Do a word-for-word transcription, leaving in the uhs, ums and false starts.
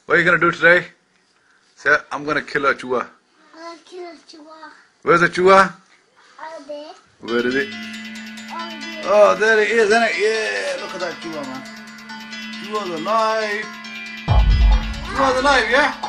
What are you going to do today? Say, I'm going to kill a chua. I'm going to kill a chua. Where's the chua? Over there. Where is it? Over there. Oh, there it is, isn't it? Yeah, look at that chua, man. Chua's alive. Chua's alive, yeah?